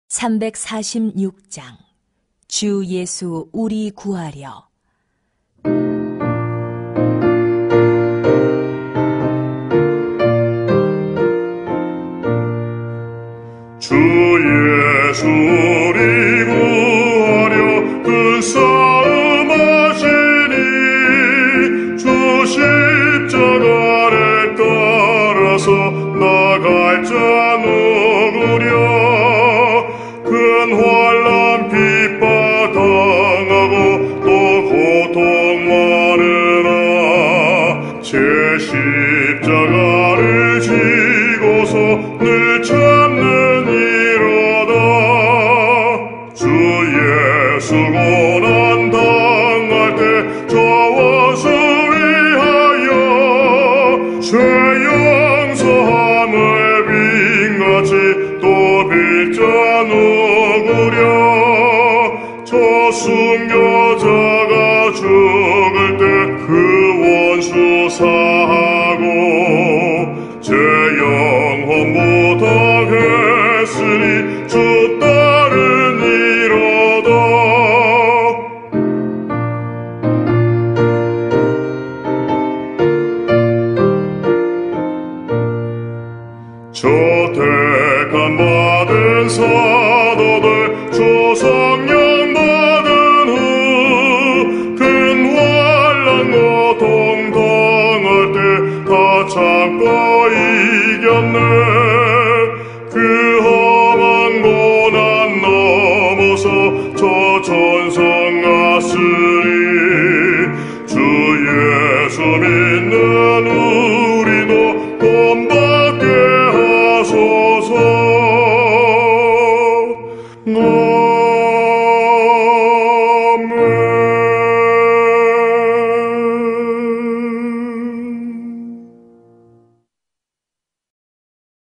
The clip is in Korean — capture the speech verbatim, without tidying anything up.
삼백사십육 장 주 예수 우리 구하려. 주 예수 우리 구하려 큰 싸움 하시니 주 십자가를 따라서 나갈 자 누구랴. 큰 환난 핍박 당하고 또 고통 많으나 제 십자가를 지고서 늘 참는 이로다. 주 예수 고난 당할 때 저와 수 위하여 죄 용서함을 빙같이 또 빌 자 누구랴. 저 순교자가 죽을 때 그 원수 사하고 제 영혼 못하겠으니 주 따른 이로다. 저 택함 받은 사